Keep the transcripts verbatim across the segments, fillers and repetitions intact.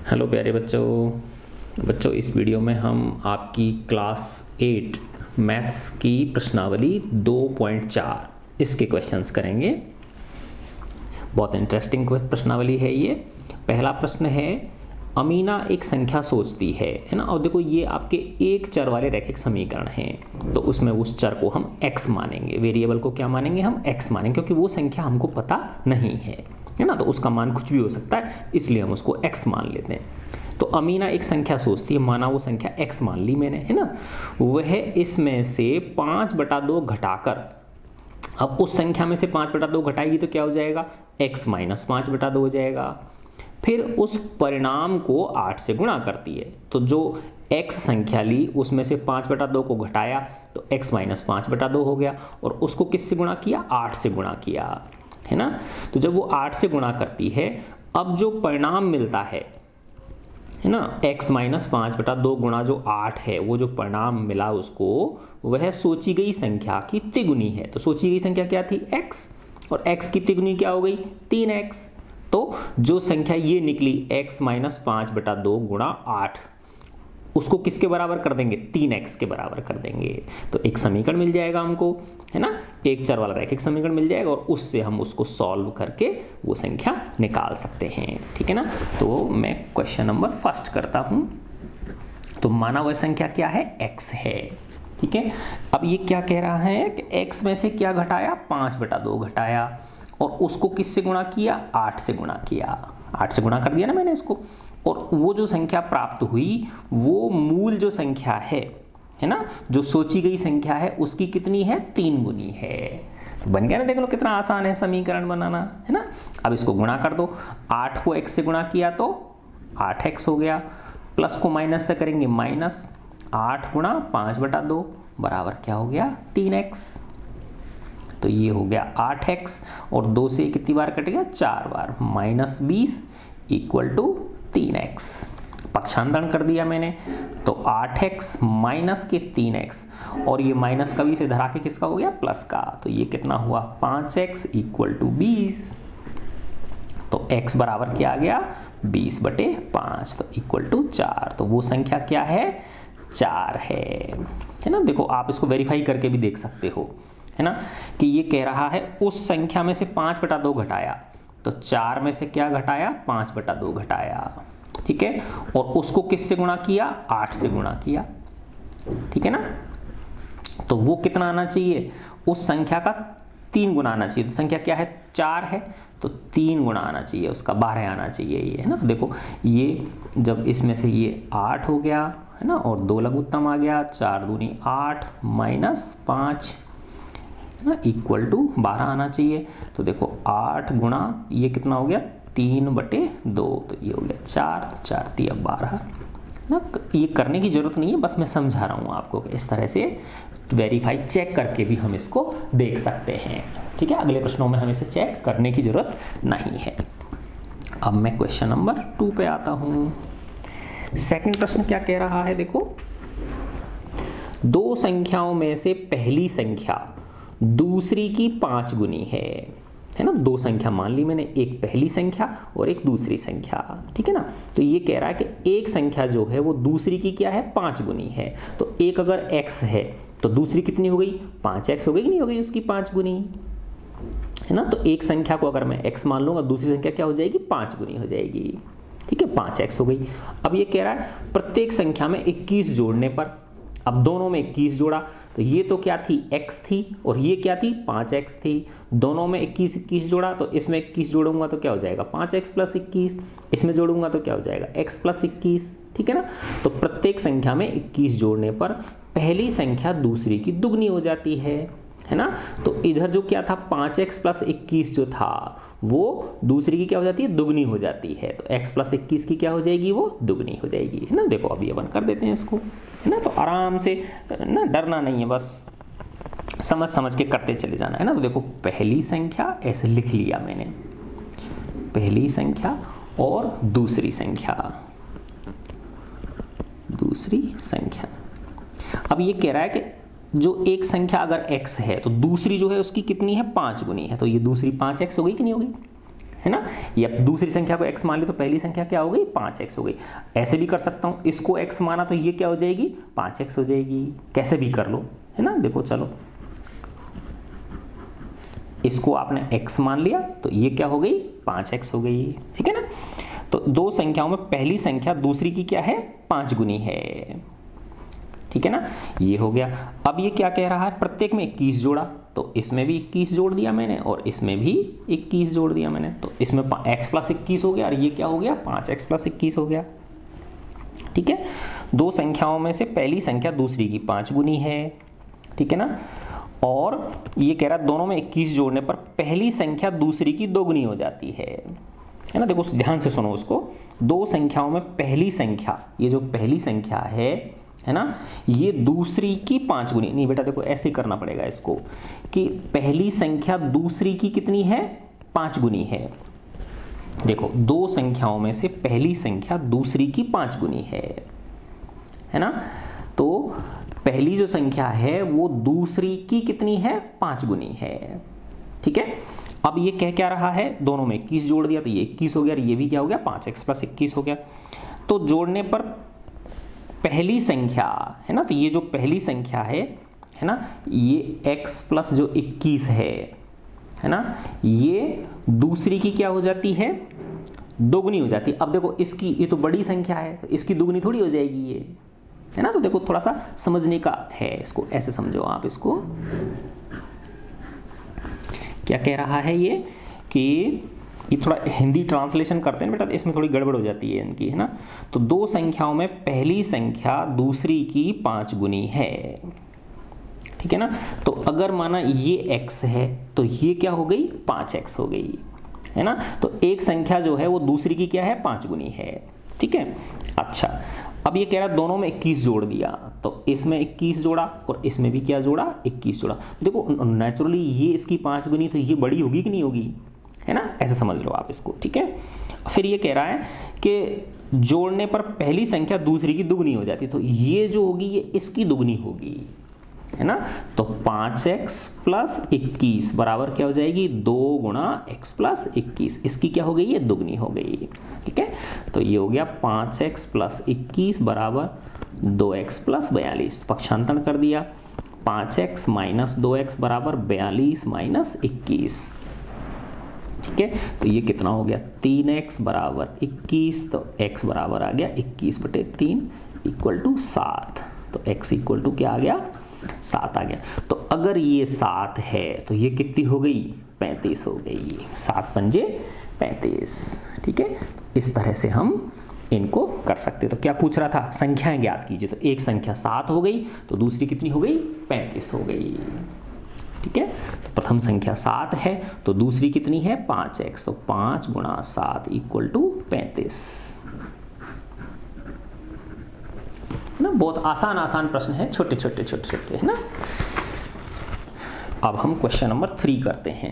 Hello प्यारे बच्चों बच्चों इस वीडियो में हम आपकी क्लास एट मैथ्स की प्रश्नावली दो पॉइंट चार इसके क्वेश्चंस करेंगे। बहुत इंटरेस्टिंग प्रश्नावली है ये। पहला प्रश्न है, अमीना एक संख्या सोचती है है ना। और देखो ये आपके एक चर वाले रैखिक समीकरण हैं, तो उसमें उस चर को हम x मानेंगे, वेरिएबल को क्या मानेंगे हम x मानेंगे, क्योंकि वो संख्या हमको पता नहीं है है ना। तो उसका मान कुछ भी हो सकता है, इसलिए हम उसको x मान लेते हैं। तो अमीना एक संख्या सोचती है, माना वो संख्या x मान ली मैंने है ना। वह इसमें से पाँच बटा दो घटाकर, अब उस संख्या में से पाँच बटा दो घटाएगी तो क्या हो जाएगा, x माइनस पाँच बटा दो हो जाएगा। फिर उस परिणाम को आठ से गुणा करती है, तो जो x संख्या ली उसमें से पाँच बटा दो को घटाया तो x माइनस पाँच बटा दो हो गया, और उसको किससे गुणा किया, आठ से गुणा किया है ना। तो जब वो आठ से गुणा करती है, अब जो परिणाम मिलता है है ना, x माइनस पाँच बटा दो गुणा जो आठ है, वो जो परिणाम मिला उसको, वह सोची गई संख्या की तिगुनी है। तो सोची गई संख्या क्या थी, x, और x की तिगुनी क्या हो गई, तीन एक्स। तो जो संख्या ये निकली x माइनस पाँच बटा दो गुणा आठ, उसको किसके बराबर कर देंगे, तीन एक्स के बराबर कर देंगे। तो एक समीकरण मिल जाएगा हमको है ना, एक चर वाला रैखिक समीकरण मिल जाएगा, और उससे हम उसको सॉल्व करके वो संख्या निकाल सकते हैं। ठीक है ना। तो मैं क्वेश्चन नंबर फर्स्ट करता हूं। तो माना वह संख्या क्या है, x है। ठीक है। अब ये क्या कह रहा है कि x में से क्या घटाया, पाँच बटा दो घटाया, और उसको किससे गुणा किया, आठ से गुणा किया। आठ से गुणा कर दिया ना मैंने इसको, और वो जो संख्या प्राप्त हुई वो मूल जो संख्या है है ना, जो सोची गई संख्या है उसकी कितनी है, तीन गुनी है। तो बन गया ना, देख लो कितना आसान है समीकरण बनाना है ना। अब इसको गुणा कर दो, आठ को x से गुणा किया तो आठ एक्स हो गया, प्लस को माइनस से करेंगे माइनस, आठ गुणा पाँच बटा दो बराबर क्या हो गया, तीन एक्स। तो ये हो गया आठ एक्स, और दो से कितनी बार कटेगा, चार बार, माइनस बीस इक्वल टू तीन एक्स। पक्षांतरण कर दिया मैंने, तो आठ एक्स माइनस के तीन एक्स, और ये माइनस का भी से धरा के किसका हो गया, प्लस का। तो ये कितना हुआ, पाँच एक्स इक्वल टू बीस। तो x बराबर क्या आ गया, बीस बटे पाँच, तो इक्वल टू चार। तो वो संख्या क्या है, चार है है ना। देखो आप इसको वेरीफाई करके भी देख सकते हो है ना, कि ये कह रहा है उस संख्या में से पाँच बटा दो घटाया, तो चार में से क्या घटाया, पाँच बटा दो घटाया। ठीक है। और उसको किससे गुणा किया, आठ से गुणा किया। ठीक है ना। तो वो कितना आना चाहिए, उस संख्या का तीन गुना आना चाहिए। तो संख्या क्या है, चार है, तो तीन गुना आना चाहिए उसका, बारह आना चाहिए ये है ना। तो देखो ये जब इसमें से ये आठ हो गया है ना, और दो लघुत्तम आ गया, चार दूनी आठ माइनस पाँच है ना, इक्वल टू बारह आना चाहिए। तो देखो आठ गुणा ये कितना हो गया, तीन बटे दो, तो ये हो गया चार, तो चार तिया बारह ना। ये करने की जरूरत नहीं है, बस मैं समझा रहा हूँ आपको कि इस तरह से वेरीफाई चेक करके भी हम इसको देख सकते हैं। ठीक है। अगले प्रश्नों में हम इसे चेक करने की जरूरत नहीं है। अब मैं क्वेश्चन नंबर टू पे आता हूँ। सेकंड प्रश्न क्या कह रहा है, देखो, दो संख्याओं में से पहली संख्या दूसरी की पांच गुनी है है ना। दो संख्या मान ली मैंने, एक पहली संख्या और एक दूसरी संख्या। ठीक है ना। तो ये कह रहा है कि एक संख्या जो है वो दूसरी की क्या है, पांच गुनी है। तो एक अगर x है तो दूसरी कितनी हो गई, पाँच एक्स हो गई कि नहीं हो गई, उसकी पांच गुनी है ना। तो एक संख्या को अगर मैं x मान लूंगा, दूसरी संख्या क्या हो जाएगी, पांच गुनी हो जाएगी। ठीक है, पाँच एक्स हो गई। अब ये कह रहा है प्रत्येक संख्या में इक्कीस जोड़ने पर, अब दोनों में इक्कीस जोड़ा, तो ये तो क्या थी, x थी, और ये क्या थी, पाँच एक्स थी। दोनों में इक्कीस इक्कीस जोड़ा, तो इसमें इक्कीस जोड़ूंगा तो क्या हो जाएगा, पाँच एक्स प्लस इक्कीस। इसमें जोड़ूंगा तो क्या हो जाएगा, x प्लस इक्कीस। ठीक है ना। तो प्रत्येक संख्या में इक्कीस जोड़ने पर पहली संख्या दूसरी की दुगनी हो जाती है है ना। तो इधर जो क्या था, पाँच एक्स प्लस इक्कीस जो था वो दूसरी की क्या हो जाती है, दुगनी हो जाती है। तो x प्लस इक्कीस की क्या हो जाएगी, वो दुगनी हो जाएगी है ना। देखो अब ये बंद कर देते हैं इसको है ना। तो आराम से ना, डरना नहीं है, बस समझ समझ के करते चले जाना है ना। तो देखो पहली संख्या ऐसे लिख लिया मैंने, पहली संख्या और दूसरी संख्या, दूसरी संख्या। अब ये कह रहा है कि जो एक संख्या अगर x है तो दूसरी जो है उसकी कितनी है, पाँच गुनी है। तो ये दूसरी पाँच एक्स हो गई कि नहीं हो गई, है ना। ये अब दूसरी संख्या को x मान ली तो पहली संख्या क्या हो गई, पाँच एक्स हो गई। ऐसे भी कर सकता हूँ, इसको x माना तो ये क्या हो जाएगी, पाँच एक्स हो जाएगी। कैसे भी कर लो, है ना। देखो चलो, इसको आपने x मान लिया तो ये क्या हो गई, पाँच एक्स हो गई, ठीक है ना। तो दो संख्याओं में पहली संख्या दूसरी की क्या है, पाँच गुनी है, ठीक है ना। ये हो गया। अब ये क्या कह रहा है, प्रत्येक में इक्कीस जोड़ा, तो इसमें भी इक्कीस जोड़ दिया मैंने और इसमें भी इक्कीस जोड़ दिया मैंने, तो इसमें x प्लस इक्कीस हो गया और ये क्या हो गया, पाँच एक्स प्लस इक्कीस हो गया, ठीक है। दो संख्याओं में से पहली संख्या दूसरी की पाँच गुनी है, ठीक है ना। और ये कह रहा है दोनों में इक्कीस जोड़ने पर पहली संख्या दूसरी की दोगुनी हो जाती है, है ना। देखो ध्यान से सुनो उसको, दो संख्याओं में पहली संख्या, ये जो पहली संख्या है है ना, ये दूसरी की पांच गुनी, नहीं बेटा देखो ऐसे ही करना पड़ेगा इसको, कि पहली संख्या दूसरी की कितनी है, पांच गुनी है। देखो दो संख्याओं में से पहली संख्या दूसरी की पांच गुनी है, है ना। तो पहली जो संख्या है वो दूसरी की कितनी है, पांच गुनी है, ठीक है। अब ये कह क्या रहा है, दोनों में इक्कीस जोड़ दिया तो ये इक्कीस हो गया और ये भी क्या हो गया, पाँच एक्स प्लस इक्कीस हो गया। तो जोड़ने पर पहली संख्या है ना, तो ये जो पहली संख्या है है ना, ये x प्लस जो इक्कीस है है ना, ये दूसरी की क्या हो जाती है, दोगुनी हो जाती है। अब देखो इसकी, ये तो बड़ी संख्या है तो इसकी दोगुनी थोड़ी हो जाएगी ये, है ना। तो देखो थोड़ा सा समझने का है, इसको ऐसे समझो आप। इसको क्या कह रहा है ये, कि ये थोड़ा हिंदी ट्रांसलेशन करते हैं बेटा, तो इसमें थोड़ी गड़बड़ हो जाती है इनकी, है ना। तो दो संख्याओं में पहली संख्या दूसरी की पांच गुनी है, ठीक है ना। तो अगर माना ये x है तो ये क्या हो गई, पाँच एक्स हो गई, है ना। तो एक संख्या जो है वो दूसरी की क्या है, पांच गुनी है, ठीक है। अच्छा, अब ये कह रहा है दोनों में इक्कीस जोड़ दिया, तो इसमें इक्कीस जोड़ा और इसमें भी क्या जोड़ा, इक्कीस जोड़ा। देखो नेचुरली ये इसकी पांच गुनी, तो ये बड़ी होगी कि नहीं होगी, है ना। ऐसे समझ लो आप इसको, ठीक है। फिर ये कह रहा है कि जोड़ने पर पहली संख्या दूसरी की दुगनी हो जाती है, तो ये जो होगी ये इसकी दुगनी होगी, है ना। तो पाँच एक्स प्लस इक्कीस बराबर क्या हो जाएगी, दो गुणा एक्स प्लस इक्कीस, इसकी क्या हो गई, ये दुगनी हो गई, ठीक है। तो ये हो गया पाँच एक्स प्लस इक्कीस बराबर दो एक्स प्लस बयालीस, पक्षांतरण कर दिया, पाँच एक्स माइनस दो एक्स बराबर बयालीस माइनस इक्कीस, ठीक है। तो ये कितना हो गया, तीन एक्स बराबर इक्कीस, तो x बराबर आ गया इक्कीस बटे तीन इक्वल टू सात, तो x इक्वल टू क्या आ गया, सात आ गया। तो अगर ये सात है तो ये कितनी हो गई, पैंतीस हो गई, सात पंजे पैंतीस, ठीक है। इस तरह से हम इनको कर सकते। तो क्या पूछ रहा था, संख्याएं ज्ञात कीजिए, तो एक संख्या सात हो गई तो दूसरी कितनी हो गई, पैंतीस हो गई, ठीक है। तो प्रथम संख्या सात है तो दूसरी कितनी है, पाँच एक्स, तो पाँच गुणा सात इक्वल टू पैंतीस, ना। बहुत आसान आसान प्रश्न है, छोटे छोटे छोटे छोटे, है ना। अब हम क्वेश्चन नंबर थ्री करते हैं।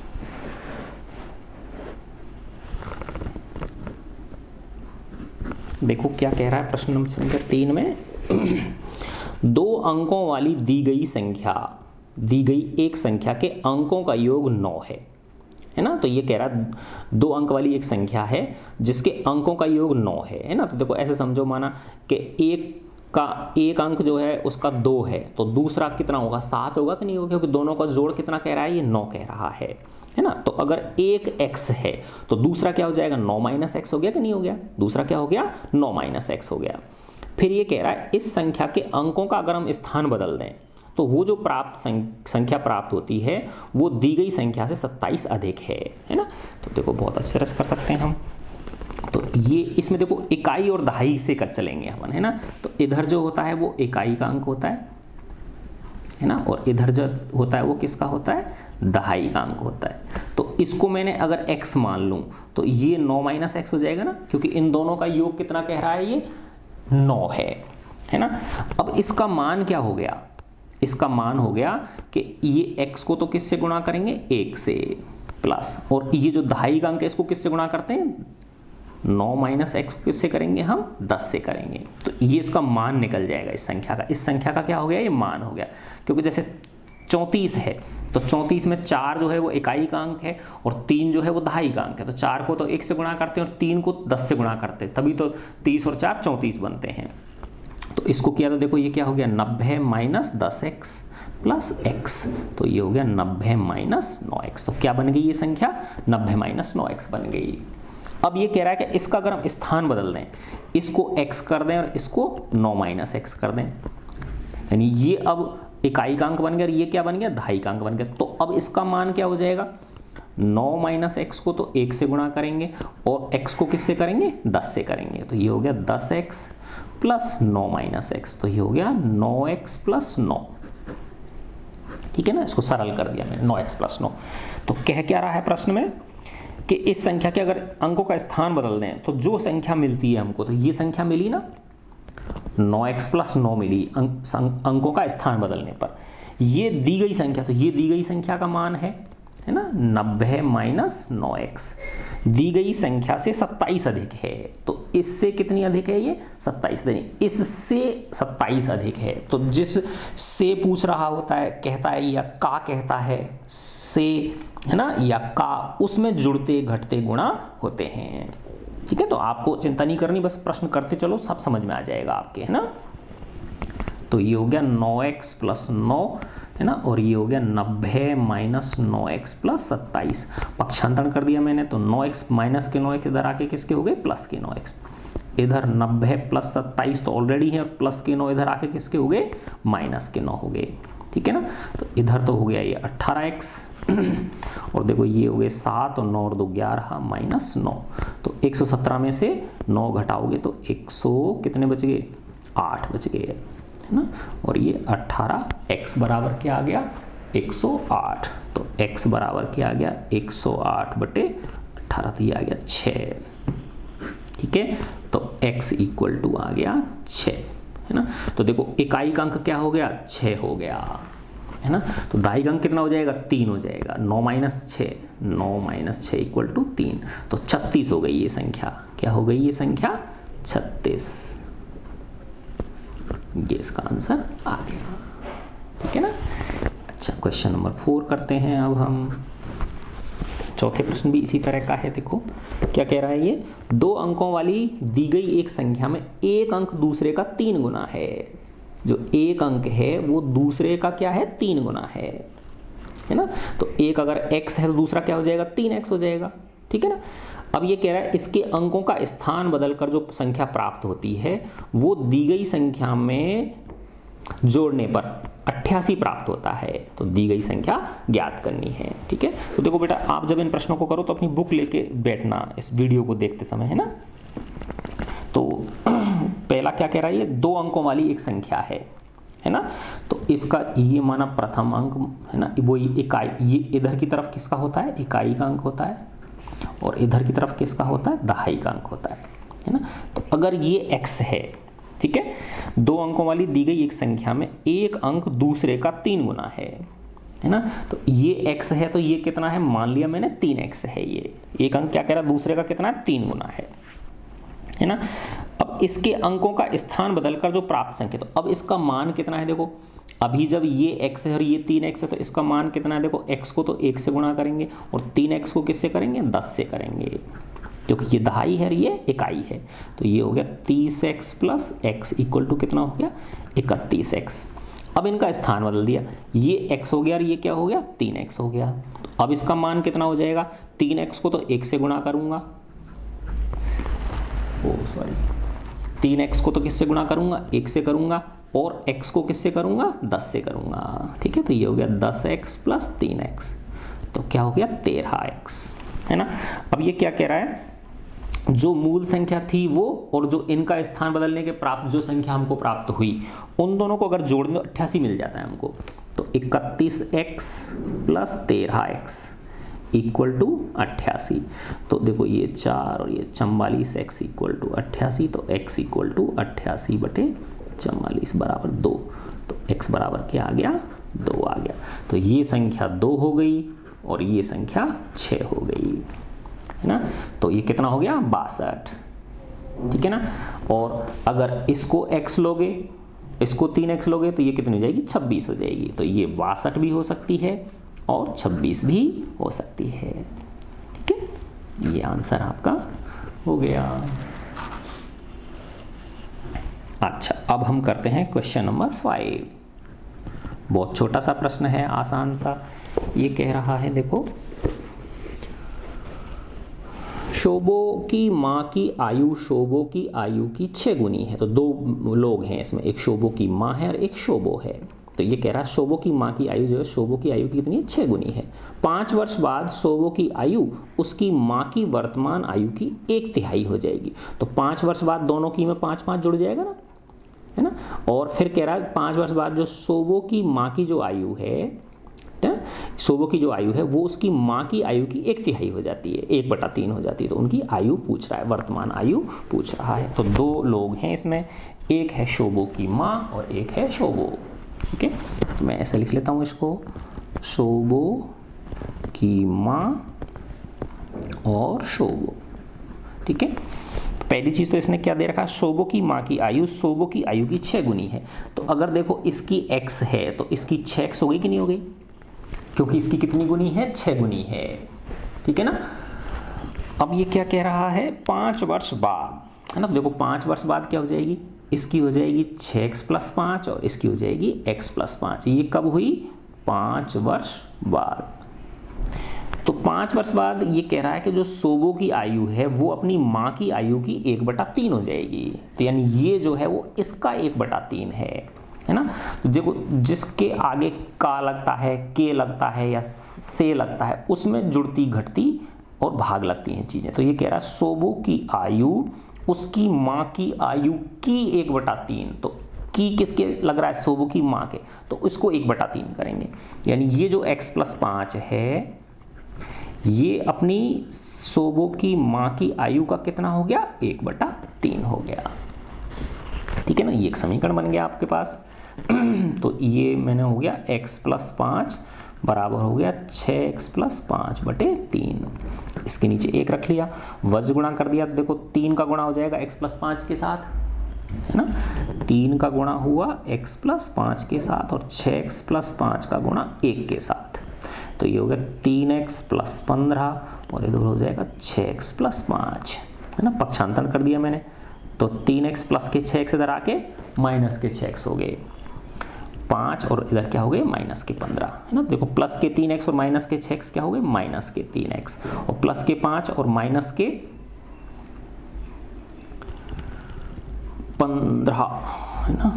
देखो क्या कह रहा है प्रश्न नंबर संख्या तीन में, दो अंकों वाली दी गई संख्या, दी गई एक संख्या के अंकों का योग नौ है, है ना। तो ये कह रहा है दो अंक वाली एक संख्या है जिसके अंकों का योग नौ है, है ना। तो देखो ऐसे समझो, माना कि एक का एक अंक जो है उसका दो है, तो दूसरा कितना होगा, सात होगा कि नहीं होगा, क्योंकि दोनों का जोड़ कितना कह रहा है, ये नौ कह रहा है, है ना। तो अगर एक x है तो दूसरा क्या हो जाएगा, नौ माइनस एक्स हो गया कि नहीं हो गया, दूसरा क्या हो गया, नौ माइनस एक्स हो गया। फिर ये कह रहा है इस संख्या के अंकों का अगर हम स्थान बदल दें तो वो जो प्राप्त संख्या प्राप्त होती है वो दी गई संख्या से सत्ताईस अधिक है, है ना। तो देखो बहुत अच्छे तरह से कर सकते हैं हम। तो ये इसमें देखो इकाई और दहाई से कर चलेंगे अपन, है ना। तो इधर जो होता है वो इकाई का अंक होता है, है ना, और इधर जो होता है वो किसका होता है, दहाई का अंक होता है। तो इसको मैंने अगर x मान लूँ तो ये नौ माइनस एक्स हो जाएगा ना, क्योंकि इन दोनों का योग कितना कह रहा है, ये नौ है, है ना। अब इसका मान क्या हो गया, इसका मान हो गया कि ये x को तो किससे गुणा करेंगे, एक से, प्लस, और ये जो दहाई का अंक है इसको किससे गुणा करते हैं, नौ माइनस एक्स को किससे करेंगे हम, दस से करेंगे। तो ये इसका मान निकल जाएगा इस संख्या का, इस संख्या का क्या हो गया, ये मान हो गया। क्योंकि जैसे चौंतीस है तो चौंतीस में चार जो है वो इकाई का अंक है और तीन जो है वो दहाई का अंक है। तो चार को तो एक से गुणा करते हैं और तीन को दस से गुणा करते हैं, तभी तो तीस और चार चौंतीस बनते हैं। तो इसको किया तो देखो ये क्या हो गया, नब्बे माइनस दस एक्स प्लस एक्स, तो ये हो गया नब्बे माइनस नौ एक्स। तो क्या बन गई ये संख्या, नब्बे माइनस नौ एक्स बन गई। अब ये कह रहा है कि इसका अगर हम स्थान बदल दें, इसको x कर दें और इसको नौ माइनस एक्स कर दें, यानी ये अब इकाई का अंक बन गया और ये क्या बन गया, दहाई का अंक बन गया। तो अब इसका मान क्या हो जाएगा, नौ माइनस एक्स को तो एक से गुणा करेंगे और x को किससे करेंगे, दस से करेंगे। तो ये हो गया दस एक्स प्लस नौ माइनस एक्स, तो ये हो गया नौ एक्स प्लस नौ। ठीक है ना, इसको सरल कर दिया मैंने, नौ एक्स प्लस नौ। तो कह क्या रहा है प्रश्न में कि इस संख्या के अगर अंकों का स्थान बदल दें तो जो संख्या मिलती है हमको, तो ये संख्या मिली ना, नौ एक्स प्लस नौ मिली अंक, अंकों का स्थान बदलने पर। ये दी गई संख्या, तो ये दी गई संख्या का मान है है ना, नब्बे माइनस नौ एक्स। दी गई संख्या से सत्ताईस अधिक है, तो इससे कितनी अधिक है, ये सत्ताईस अधिक, इससे सत्ताईस अधिक है। तो जिस से पूछ रहा होता है, कहता है या का कहता है, से है ना या का, उसमें जुड़ते घटते गुणा होते हैं। ठीक है, तो आपको चिंता नहीं करनी, बस प्रश्न करते चलो, सब समझ में आ जाएगा आपके, है ना। तो ये हो गया नौ एक्स प्लस नौ, है ना, और ये हो गया नब्बे माइनस नौ एक्स प्लस सत्ताईस। पक्षांतरण कर दिया मैंने, तो नौ एक्स माइनस के नौ एक्स इधर आके किसके हो गए, प्लस के नौ एक्स। इधर नब्बे प्लस सत्ताईस तो ऑलरेडी है और प्लस के नौ इधर आके किसके हो गए, माइनस के नौ हो गए। ठीक है ना, तो इधर तो हो गया ये अट्ठारह एक्स और देखो ये हो गए सात और नौ और दो ग्यारह माइनस नौ, तो एक सौ सत्रह में से नौ घटाओगे तो एक सौ कितने बच गए, आठ बच गए, है ना। और ये अट्ठारह एक्स बराबर क्या आ गया, एक सौ आठ। तो x बराबर क्या आ गया, एक सौ आठ बटे अट्ठारह, तो ये आ गया छः। ठीक है, तो x इक्वल टू आ गया छः, है ना। तो देखो इकाई का अंक क्या हो गया, छः हो गया, है ना। तो दहाई का अंक कितना हो जाएगा, तीन हो जाएगा। नौ माइनस छः, नौ माइनस छः इक्वल टू तीन, तो छत्तीस हो गई ये संख्या। क्या हो गई ये संख्या, छत्तीस। ये इसका आंसर आ गया। ठीक है ना। अच्छा, क्वेश्चन नंबर फोर करते हैं अब हम। चौथे प्रश्न भी इसी तरह का है। देखो क्या कह रहा है ये, दो अंकों वाली दी गई एक संख्या में एक अंक दूसरे का तीन गुना है। जो एक अंक है वो दूसरे का क्या है, तीन गुना है, है ना। तो एक अगर x है तो दूसरा क्या हो जाएगा, तीन एक्स हो जाएगा। ठीक है ना। अब ये कह रहा है इसके अंकों का स्थान बदलकर जो संख्या प्राप्त होती है वो दी गई संख्या में जोड़ने पर अट्ठासी प्राप्त होता है। तो दी गई संख्या ज्ञात करनी है। ठीक है, तो देखो बेटा, आप जब इन प्रश्नों को करो तो अपनी बुक लेके बैठना इस वीडियो को देखते समय, है ना। तो पहला क्या कह रहा है, ये दो अंकों वाली एक संख्या है, है ना। तो इसका ये माना प्रथम अंक, है ना, वो इकाई, ये इधर की तरफ किसका होता है, इकाई का अंक होता है, और इधर की तरफ किसका होता है, दहाई का अंक होता है, है ना। तो अगर ये x है, ठीक है, दो अंकों वाली दी गई एक संख्या में एक अंक दूसरे का तीन गुना है, है ना। तो ये x है, तो ये कितना है, मान लिया मैंने तीन एक्स है। ये एक अंक क्या कह रहा है, दूसरे का कितना है, तीन गुना है, है ना। अब इसके अंकों का स्थान बदलकर जो प्राप्त संख्या, तो अब इसका मान कितना है, देखो अभी जब ये x है और ये तीन एक्स है तो इसका मान कितना है, देखो x को तो एक से गुणा करेंगे और तीन एक्स को किससे करेंगे, दस से करेंगे, क्योंकि ये दहाई है और ये इकाई है। तो ये हो गया तीस x plus x equal to कितना हो गया, इकतीस एक्स। अब इनका स्थान बदल दिया, ये x हो गया और ये क्या हो गया, तीन एक्स हो गया। तो अब इसका मान कितना हो जाएगा, तीन एक्स को तो एक से गुणा करूंगा, ओ सॉरी तीन एक्स को तो किससे गुणा करूंगा, एक से करूंगा, और x को किससे करूंगा, दस से करूंगा। ठीक है, तो ये हो गया दस एक्स प्लस तीन एक्स, तो क्या हो गया तेरह एक्स, है ना। अब ये क्या कह रहा है, जो मूल संख्या थी वो और जो इनका स्थान बदलने के प्राप्त जो संख्या हमको प्राप्त हुई, उन दोनों को अगर जोड़ दो अट्ठासी मिल जाता है हमको। तो इकतीस एक्स प्लस तेरह एक्स इक्वल टू अट्ठासी। तो देखो ये चार और ये चवालीस एक्स इक्वल टू अट्ठासी, तो x इक्वल टू अट्ठासी बटे चवालीस बराबर दो। तो x बराबर क्या आ गया, दो आ गया। तो ये संख्या दो हो गई और ये संख्या छः हो गई, है ना। तो ये कितना हो गया, बासठ। ठीक है ना। और अगर इसको x लोगे इसको तीन एक्स लोगे तो ये कितनी हो जाएगी, छब्बीस हो जाएगी। तो ये बासठ भी हो सकती है और छब्बीस भी हो सकती है। ठीक है, ये आंसर आपका हो गया। अच्छा, अब हम करते हैं क्वेश्चन नंबर फाइव। बहुत छोटा सा प्रश्न है, आसान सा। ये कह रहा है, देखो, शोभो की माँ की आयु शोभो की आयु की छः गुनी है। तो दो लोग हैं इसमें, एक शोभो की माँ है और एक शोभो है। तो ये कह रहा है शोभो की माँ की आयु जो है शोभो की आयु की कितनी है, छः गुनी है। पाँच वर्ष बाद शोभो की आयु उसकी माँ की वर्तमान आयु की एक तिहाई हो जाएगी। तो पाँच वर्ष बाद दोनों की में पाँच पाँच जुड़ जाएगा ना, है ना। और फिर कह रहा है पाँच वर्ष बाद जो शोभो की माँ की जो आयु है, शोभो की जो आयु है वो उसकी माँ की आयु की एक तिहाई हो जाती है, एक बटा तीन हो जाती है। तो उनकी आयु पूछ रहा है, वर्तमान आयु पूछ रहा है। तो दो लोग हैं इसमें, एक है शोभो की माँ और एक है शोभो। ठीक है, तो मैं ऐसे लिख लेता हूँ इसको, शोभो की माँ और शोभो। ठीक है, पहली चीज़ तो इसने क्या दे रखा है, शोभो की माँ की आयु शोभो की आयु की छः गुनी है। तो अगर देखो इसकी x है तो इसकी छः एक्स हो गई कि नहीं हो गई, क्योंकि इसकी कितनी गुनी है, छः गुनी है। ठीक है ना। अब ये क्या कह रहा है, पाँच वर्ष बाद, है ना। देखो पाँच वर्ष बाद क्या हो जाएगी, इसकी हो जाएगी छः एक्स प्लस पाँच और इसकी हो जाएगी x प्लस पाँच। ये कब हुई, पाँच वर्ष बाद। तो पाँच वर्ष बाद ये कह रहा है कि जो शोभो की आयु है वो अपनी माँ की आयु की एक बटा तीन हो जाएगी। तो यानी ये जो है वो इसका एक बटा तीन है, है ना। तो देखो जिसके आगे का लगता है, के लगता है या से लगता है, उसमें जुड़ती घटती और भाग लगती हैं चीज़ें। तो ये कह रहा है शोभो की आयु उसकी माँ की आयु की एक बटा तीन। तो की किसके लग रहा है, शोभो की माँ के, तो इसको एक बटा तीन करेंगे। यानी ये जो x प्लस पाँच है ये अपनी शोभो की माँ की आयु का कितना हो गया, एक बटा तीन हो गया। ठीक है ना, ये एक समीकरण बन गया आपके पास। तो ये मैंने हो गया x प्लस पाँच बराबर हो गया छः एक्स प्लस पाँच बटे तीन। इसके नीचे एक रख लिया, वज्र गुणा कर दिया। तो देखो तीन का गुणा हो जाएगा x प्लस पाँच के साथ, है ना। तीन का गुणा हुआ x प्लस पाँच के साथ और छः एक्स प्लस पाँच का गुणा एक के साथ। तो ये हो गया तीन एक्स प्लस पंद्रह और इधर हो जाएगा छः एक्स प्लस पाँच, है ना। पक्षांतरण कर दिया मैंने, तो तीन एक्स प्लस के छः एक्स इधर आके माइनस के छः एक्स हो गए पाँच और इधर क्या हो गए, माइनस के पंद्रह, है ना। देखो प्लस के तीन एक्स और माइनस के छः एक्स क्या हो गए, माइनस के तीन एक्स और प्लस के पाँच और माइनस के पंद्रह, है ना।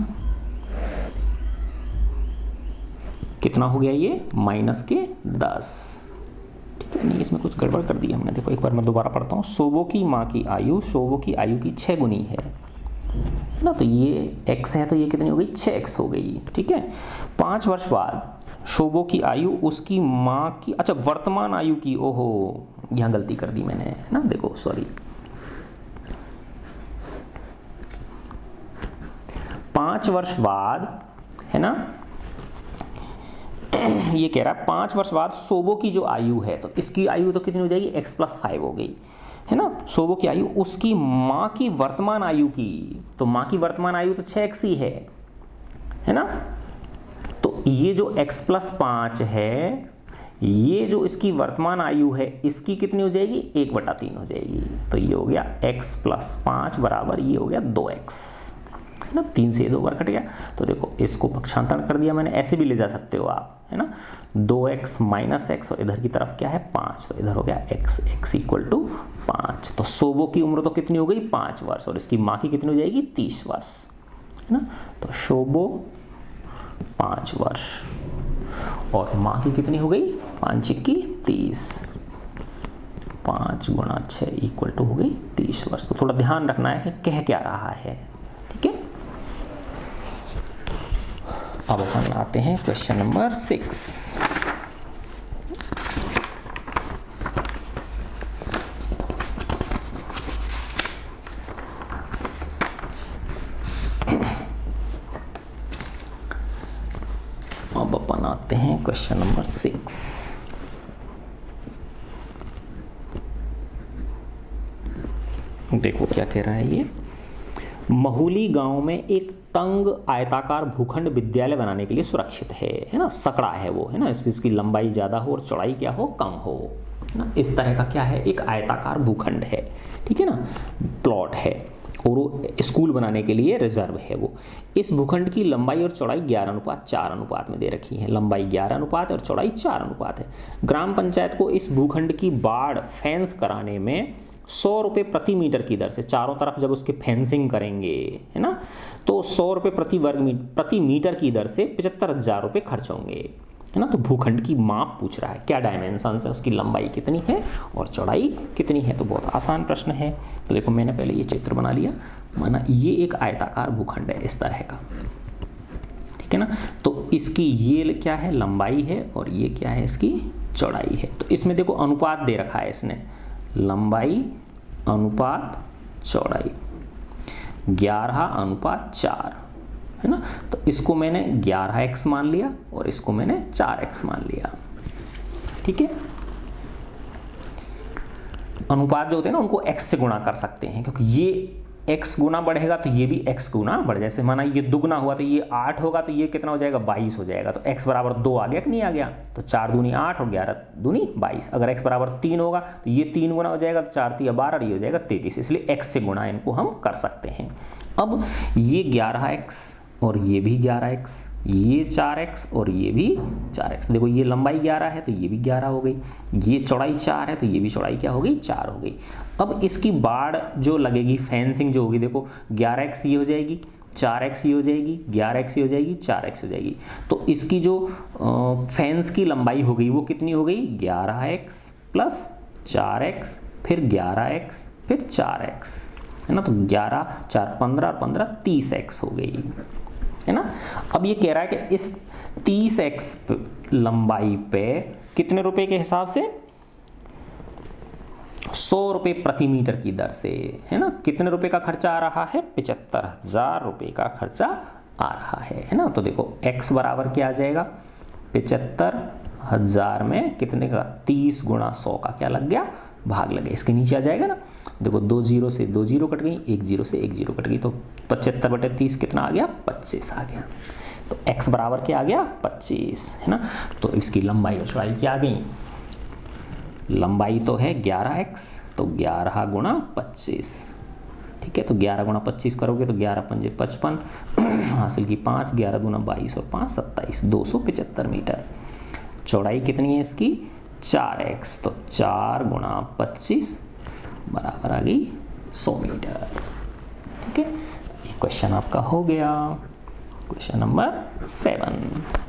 कितना हो गया ये, माइनस के दस। ठीक है, नहीं इसमें कुछ गड़बड़ कर दी हमने। देखो एक बार मैं दोबारा पढ़ता हूँ, शोभो की माँ की आयु शोभो की आयु की छः गुनी है, है ना। तो ये x है तो ये कितनी हो गई, छः एक्स हो गई। ठीक है, पाँच वर्ष बाद शोभो की आयु उसकी माँ की, अच्छा वर्तमान आयु की, ओहो यहाँ गलती कर दी मैंने, है ना। देखो सॉरी, पाँच वर्ष बाद, है ना, ये कह रहा है पाँच वर्ष बाद शोभो की जो आयु है तो इसकी आयु तो कितनी हो जाएगी, x प्लस फाइव हो गई, है ना। शोभो की आयु उसकी माँ की वर्तमान आयु की, तो माँ की वर्तमान आयु तो छः एक्स ही है, है ना। तो ये जो x प्लस पाँच है, ये जो इसकी वर्तमान आयु है इसकी कितनी हो जाएगी, एक बटा तीन हो जाएगी। तो ये हो गया x प्लस पाँच बराबर ये हो गया दो एक्स, है ना। तीन से दो बार कट गया। तो देखो इसको पक्षांतरण कर दिया मैंने, ऐसे भी ले जा सकते हो आप, है ना। दो एक्स माइनस एक्स और इधर की तरफ क्या है, पाँच। तो इधर हो गया x x इक्वल टू पाँच। तो शोभो की उम्र तो कितनी हो गई, पाँच वर्ष और इसकी माँ की कितनी हो जाएगी, तीस वर्ष, है ना। तो शोभो पाँच वर्ष और माँ की कितनी हो गई, पाँच की तीस, पाँच गुणा छः इक्वल टू हो गई तीस वर्ष। तो थोड़ा ध्यान रखना है कि कह क्या रहा है। ठीक है, अब अपन आते हैं क्वेश्चन नंबर सिक्स। अब अपन आते हैं क्वेश्चन नंबर सिक्स। देखो क्या कह रहा है ये, महुली गांव में एक तंग आयताकार भूखंड विद्यालय बनाने के लिए सुरक्षित है, है ना, सकड़ा है वो, है ना, इसकी लंबाई ज़्यादा हो और चौड़ाई क्या हो, कम हो, है ना, इस तरह का क्या है, एक आयताकार भूखंड है, ठीक है ना, प्लॉट है और वो स्कूल बनाने के लिए रिजर्व है वो। इस भूखंड की लंबाई और चौड़ाई ग्यारह अनुपात चार अनुपात में दे रखी है, लंबाई ग्यारह अनुपात और चौड़ाई चार अनुपात है। ग्राम पंचायत को इस भूखंड की बाढ़ फेंस कराने में सौ रुपये प्रति मीटर की दर से, चारों तरफ जब उसके फेंसिंग करेंगे, है ना, तो सौ रुपये प्रति वर्ग मीटर प्रति मीटर की दर से पचहत्तर हजार रुपये खर्च होंगे, है ना। तो भूखंड की माप पूछ रहा है, क्या डायमेंशन है, उसकी लंबाई कितनी है और चौड़ाई कितनी है। तो बहुत आसान प्रश्न है। तो देखो मैंने पहले ये चित्र बना लिया, माना ये एक आयताकार भूखंड है इस तरह का, ठीक है ना। तो इसकी ये क्या है, लंबाई है और ये क्या है, इसकी चौड़ाई है। तो इसमें देखो अनुपात दे रखा है इसने, लंबाई अनुपात चौड़ाई ग्यारह अनुपात चार, है ना। तो इसको मैंने ग्यारह एक्स मान लिया और इसको मैंने चार एक्स मान लिया, ठीक है। अनुपात जो होते हैं ना उनको x से गुणा कर सकते हैं, क्योंकि ये x गुना बढ़ेगा तो ये भी x गुना बढ़, जैसे माना ये दुगना हुआ तो ये आठ होगा तो ये कितना हो जाएगा, बाईस हो जाएगा। तो x बराबर दो आ गया कि नहीं आ गया, तो चार दूनी आठ और ग्यारह दूनी बाईस। अगर x बराबर तीन होगा तो ये तीन गुना हो जाएगा, तो चार तीन बारह, ये हो जाएगा तैतीस। इसलिए x से गुणा इनको हम कर सकते हैं। अब ये ग्यारह एक्स और ये भी ग्यारह एक्स, ये चार एक्स और ये भी चार एक्स। देखो ये लंबाई ग्यारह है तो ये भी ग्यारह हो गई, ये चौड़ाई चार है तो ये भी चौड़ाई क्या हो गई, चार हो गई। अब इसकी बाड़ जो लगेगी, फेंसिंग जो होगी, देखो ग्यारह एक्स ये हो जाएगी, चार एक्स ये हो जाएगी, ग्यारह एक्स ये हो जाएगी, चार एक्स हो जाएगी। तो इसकी जो फेंस की लंबाई हो गई वो कितनी हो गई, ग्यारह एक्स प्लस चार एक्स फिर ग्यारह एक्स फिर चार एक्स, है ना। तो ग्यारह चार पंद्रह, पंद्रह तीस एक्स हो गई, है ना। अब ये कह रहा है कि इस तीस एक्स लंबाई पे कितने रुपए के हिसाब से, सौ रुपये प्रति मीटर की दर से, है ना, कितने रुपए का खर्चा आ रहा है, पचहत्तर हजार रुपये का खर्चा आ रहा है, है ना। तो देखो x बराबर क्या आ जाएगा, पचहत्तर हजार में कितने का, तीस गुणा सौ का क्या लग गया, भाग लगे, इसके नीचे आ जाएगा ना। देखो दो जीरो से दो जीरो कट गई, एक जीरो से एक जीरो कट गई, तो पचहत्तर बटे तीस कितना आ गया, पच्चीस आ गया। तो x बराबर क्या आ गया, पच्चीस, है ना। तो इसकी लंबाई और चौड़ाई क्या आ गई, लंबाई तो है ग्यारह एक्स, तो ग्यारह गुणा पच्चीस, ठीक है। तो ग्यारह गुणा पच्चीस करोगे तो ग्यारह पंजे पचपन, हासिल की पाँच, ग्यारह गुना बाईस और पाँच सत्ताईस, दो सौ पचहत्तर मीटर। चौड़ाई कितनी है इसकी, चार एक्स, तो चार गुणा पच्चीस बराबर आ गई सौ मीटर, ठीक है। ये क्वेश्चन आपका हो गया, क्वेश्चन नंबर सेवन।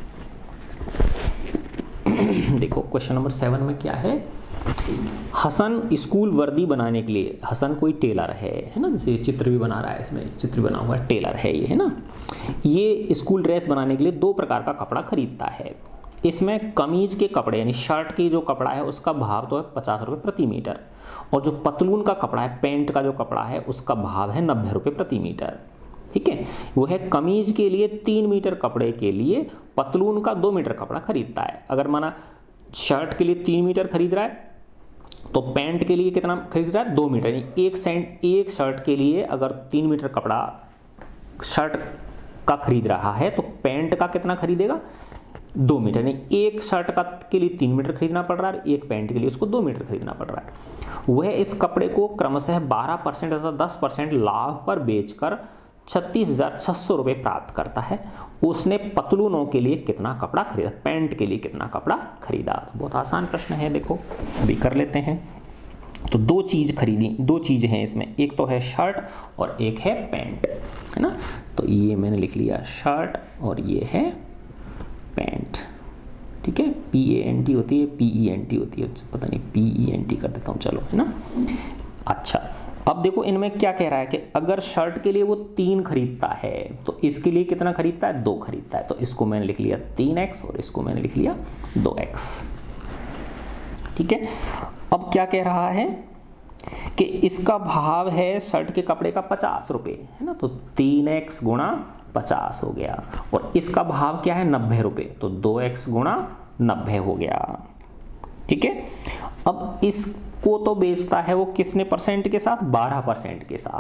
देखो क्वेश्चन नंबर सेवन में क्या है, हसन स्कूल वर्दी बनाने के लिए, हसन कोई टेलर है, है ना, जैसे चित्र भी बना रहा है, इसमें चित्र बना हुआ है, टेलर है ये, है ना। ये स्कूल ड्रेस बनाने के लिए दो प्रकार का कपड़ा खरीदता है। इसमें कमीज के कपड़े यानी शर्ट की जो कपड़ा है उसका भाव तो है पचास रुपये प्रति मीटर, और जो पतलून का कपड़ा है, पैंट का जो कपड़ा है, उसका भाव है नब्बे रुपये प्रति मीटर, ठीक है। वो है कमीज के लिए तीन मीटर कपड़े के लिए पतलून का दो मीटर कपड़ा खरीदता है। अगर माना शर्ट के लिए तीन मीटर खरीद रहा है तो पैंट के लिए कितना खरीद रहा है, दो मीटर, यानी एक सेंट एक शर्ट के लिए अगर तीन मीटर कपड़ा शर्ट का खरीद रहा है तो पैंट का कितना खरीदेगा, दो मीटर, नहीं एक शर्ट का के लिए तीन मीटर खरीदना पड़ रहा है, एक पैंट के लिए उसको दो मीटर खरीदना पड़ रहा है। वह इस कपड़े को क्रमशः बारह परसेंट तथा दस परसेंट लाभ पर बेचकर छत्तीस हजार छः सौ रुपये प्राप्त करता है। उसने पतलूनों के लिए कितना कपड़ा खरीदा, पैंट के लिए कितना कपड़ा खरीदा। बहुत आसान प्रश्न है, देखो अभी कर लेते हैं। तो दो चीज़ खरीदी, दो चीज़ हैं इसमें, एक तो है शर्ट और एक है पैंट, है ना। तो ये मैंने लिख लिया शर्ट और ये है पैंट, ठीक है। पी ए एन टी होती है, पी ई एन टी होती है, पता नहीं, पी ई एन टी कर देता हूँ, चलो, है ना। अच्छा अब देखो इनमें क्या कह रहा है कि अगर शर्ट के लिए वो तीन खरीदता है तो इसके लिए कितना खरीदता है, दो खरीदता है। तो इसको मैंने लिख लिया तीन एक्स और इसको मैंने लिख लिया दो एक्स, ठीक है। अब क्या कह रहा है कि इसका भाव है शर्ट के कपड़े का पचास रुपये, है ना। तो तीन एक्स गुणा पचास हो गया, और इसका भाव क्या है, नब्बे रुपये, तो दो एक्स गुणा नब्बे हो गया, ठीक है। अब इसको तो बेचता है वो किसने परसेंट के साथ, बारह परसेंट के साथ,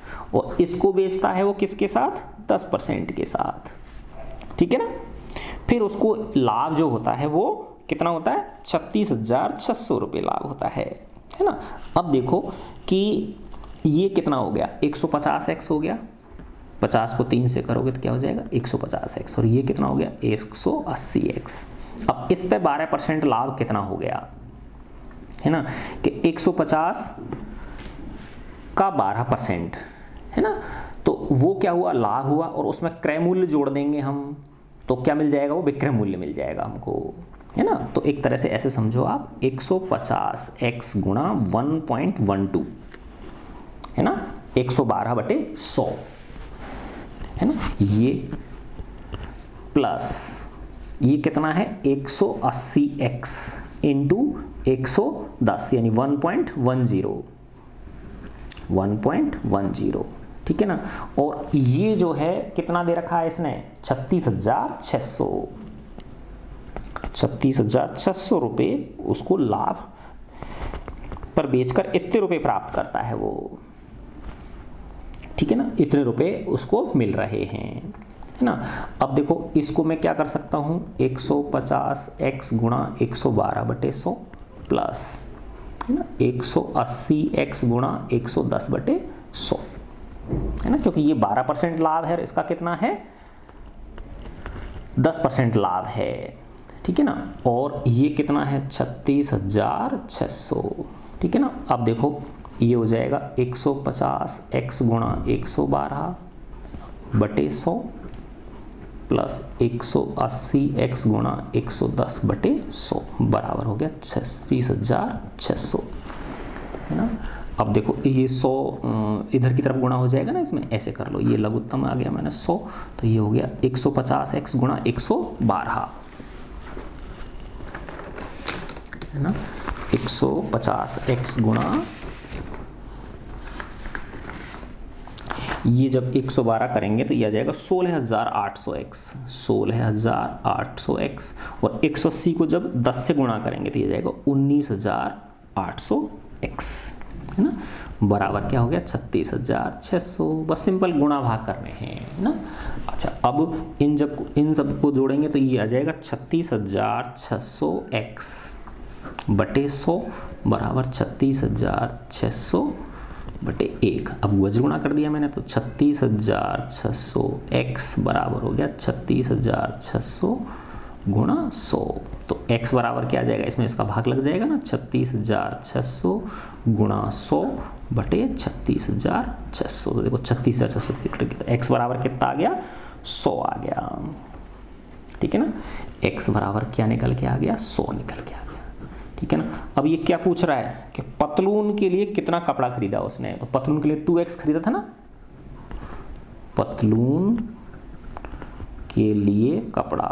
और इसको बेचता है वो किसके साथ, दस परसेंट के साथ, ठीक है ना। फिर उसको लाभ जो होता है वो कितना होता है, छत्तीस हजार छः सौ रुपये लाभ होता है, है ना। अब देखो कि ये कितना हो गया, एक सौ पचास एक्स हो गया, पचास को तीन से करोगे तो क्या हो जाएगा, एक सौ पचास एक्स, और ये कितना हो गया, एक सौ अस्सी एक्स। अब इस पे बारह परसेंट लाभ कितना हो गया, है ना, कि एक सौ पचास का बारह परसेंट, है ना, तो वो क्या हुआ, लाभ हुआ, और उसमें क्रय मूल्य जोड़ देंगे हम, तो क्या मिल जाएगा, वो विक्रय मूल्य मिल जाएगा हमको, है ना। तो एक तरह से ऐसे समझो आप, एक सौ पचास एक्स गुणा वन पॉइंट वन टू, है ना, एक सौ बारह बटे सौ, है ना, ये प्लस ये कितना है, एक सौ अस्सी एक्स इंटू एक सौ दस यानी one point one zero, one point one zero, ठीक है ना। और ये जो है कितना दे रखा है इसने, छत्तीस हजार छः सौ, छत्तीस हजार छः सौ रुपये उसको लाभ पर बेचकर इतने रुपए प्राप्त करता है वो, ठीक है ना, इतने रुपए उसको मिल रहे हैं, है ना। अब देखो इसको मैं क्या कर सकता हूँ, एक सौ पचास एक्स गुणा एक सौ बारह बटे सौ प्लस, है ना, एक सौ अस्सी एक्स गुणा एक सौ दस बटे सौ, है ना, क्योंकि ये बारह परसेंट लाभ है और इसका कितना है, दस परसेंट लाभ है, ठीक है ना। और ये कितना है, छत्तीस हजार छः सौ, ठीक है ना। अब देखो ये हो जाएगा एक सौ पचास एक्स गुणा एक सौ बारह बटे सौ प्लस एक सौ अस्सी एक्स गुणा एक सौ दस बटे सौ बराबर हो गया छत्तीस हजार छः सौ, है ना। अब देखो ये सौ इधर की तरफ गुणा हो जाएगा ना, इसमें ऐसे कर लो, ये लघुत्तम आ गया मैंने सौ, तो ये हो गया एक सौ पचास एक्स गुणा एक सौ बारह, है ना, एक सौ पचास एक्स गुणा, ये जब एक सौ बारह करेंगे तो ये आ जाएगा सोलह हजार आठ सौ एक्स, सोलह हजार आठ सौ एक्स, और एक सौ अस्सी को जब दस से गुणा करेंगे तो ये जाएगा उन्नीस हजार आठ सौ एक्स, है ना, बराबर क्या हो गया, छत्तीस हजार छः सौ। बस सिंपल गुणा भाग करने हैं, है ना। अच्छा अब इन जब इन सब को जोड़ेंगे तो ये आ जाएगा छत्तीस हजार छः सौ एक्स बटे सौ बराबर छत्तीस हजार छः सौ बटे एक। अब वज्र गुणा कर दिया मैंने, तो छत्तीस हजार छः सौ एक्स बराबर हो गया छत्तीस हजार छः सौ गुणा सौ, तो x बराबर क्या आ जाएगा, इसमें इसका भाग लग जाएगा ना, छत्तीस हजार छः सौ गुणा सौ बटे छत्तीस हजार छः सौ, तो देखो छत्तीस हजार छः सौ, तो x बराबर कितना आ गया, सौ आ गया, ठीक है ना। x बराबर क्या निकल के आ गया, सौ निकल के आ गया, ठीक है ना। अब ये क्या पूछ रहा है कि पतलून के लिए कितना कपड़ा खरीदा उसने, तो पतलून के लिए टू एक्स खरीदा था ना, पतलून के लिए कपड़ा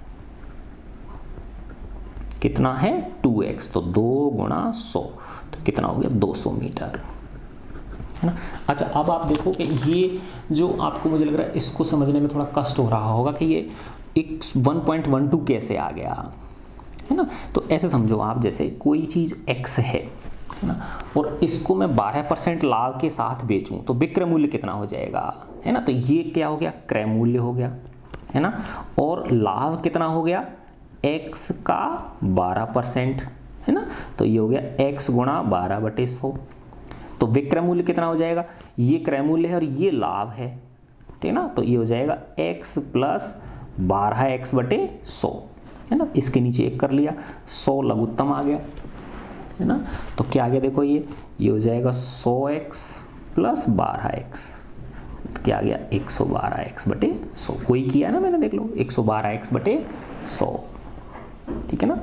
कितना है, टू एक्स, तो दो गुणा सौ, तो कितना हो गया, दो सौ मीटर, है ना। अच्छा अब आप देखो कि ये जो आपको मुझे लग रहा है इसको समझने में थोड़ा कष्ट हो रहा होगा कि ये एक वन पॉइंट वन टू कैसे आ गया, है ना। तो ऐसे समझो आप, जैसे कोई चीज़ x है, है ना, और इसको मैं बारह परसेंट लाभ के साथ बेचूं तो विक्रय मूल्य कितना हो जाएगा, है ना। तो ये क्या हो गया, क्रय मूल्य हो गया, है ना, और लाभ कितना हो गया, x का बारह परसेंट, है ना, तो ये हो गया x गुणा बारह बटे सौ, तो विक्रय मूल्य कितना हो जाएगा, ये क्रय मूल्य है और ये लाभ है, ठीक है ना, तो ये हो जाएगा x प्लस बारह एक्स बटे सौ, है ना, इसके नीचे एक कर लिया, सौ लघुत्तम आ गया, है ना, तो क्या आ गया, देखो ये ये हो जाएगा सौ एक्स प्लस बारह एक्स, तो क्या आ गया, एक सौ बारह एक्स बटे सौ, कोई किया ना मैंने, देख लो एक सौ बारह एक्स बटे सौ, ठीक है ना।